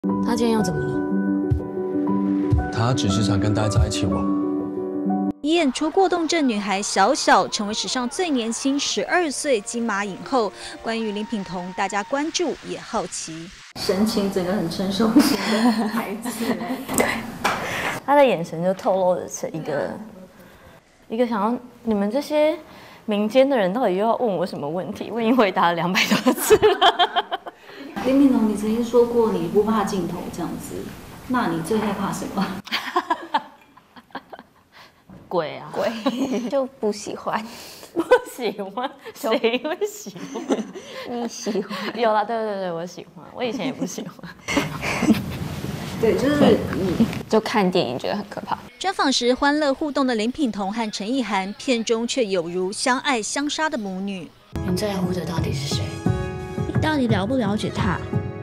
他今天又怎么了？ 他只是想跟大家在一起玩。 演出过动症女孩小小，成为史上最年轻12岁金马影后。关于林品彤，大家关注也好奇， 神情整个很成熟型的孩子对，他的眼神就透露着是一个想要你们这些民间的人到底又要问我什么问题？我已经回答了200多次了。 林品彤，你曾经说过你不怕镜头这样子，那你最害怕什么？ 鬼啊， 鬼就不喜欢， 不喜欢，谁会喜欢？ 你喜欢？ 有啦，对，我喜欢，我以前也不喜欢。 对，就是就看电影觉得很可怕。 专访时欢乐互动的林品彤和陈意涵，片中却有如相爱相杀的母女。 你在乎的到底是谁？你到底了不了解他？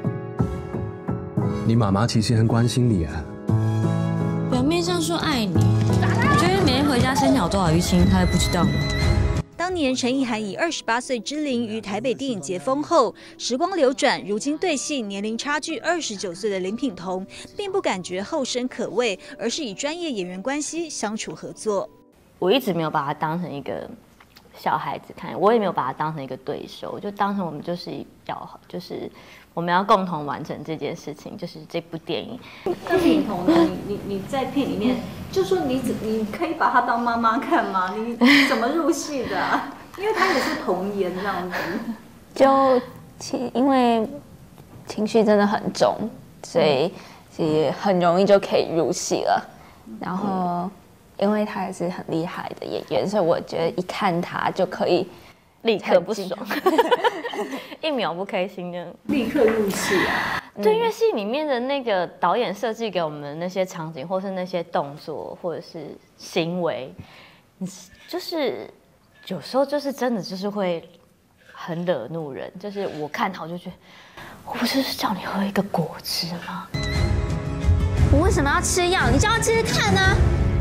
你妈妈其实很关心你啊。 表面上说爱你，我觉得每天回家生小多少淤青，他还不知道吗？ 当年陈意涵以28岁之龄于台北电影节封后，时光流转，如今对戏年龄差距29岁的林品彤，并不感觉后生可畏，而是以专业演员关系相处合作。 我一直没有把他当成一个小孩子看，我也没有把他当成一个对手，我就当成我们就是我们要共同完成这件事情，就是这部电影。 那品彤呢？你在片里面就说你可以把她当妈妈看吗？你怎么入戏的啊？因为她也是童颜这样子。 因为情绪真的很重，所以也很容易就可以入戏了。然后，因为他也是很厉害的演员，所以我觉得一看他就可以立刻不爽，1秒不开心就立刻入戏啊！ 对，因为戏里面的那个导演设计给我们的那些场景，或是那些动作，或者是行为，就是有时候就是真的就是会很惹怒人。就是我看到我就觉得，我不是叫你喝一个果汁吗？ 我为什么要吃药？你叫他吃吃看啊！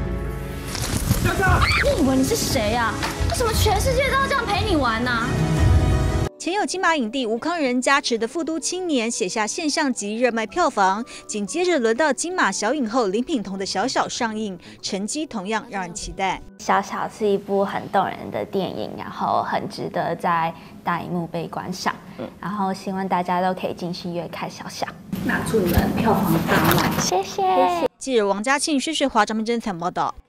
你以为你是谁啊？为什么全世界都要这样陪你玩呢？ 前有金马影帝吴慷仁加持的富都青年写下现象级热卖票房，紧接着轮到金马小影后林品彤的小小上映，成绩同样让人期待。 小小是一部很动人的电影，然后很值得在大荧幕被观赏。然后希望大家都可以进戏院看小小。 那祝你们票房大卖！ 谢谢。 记者王嘉庆、薛学华、张明珍采访报道。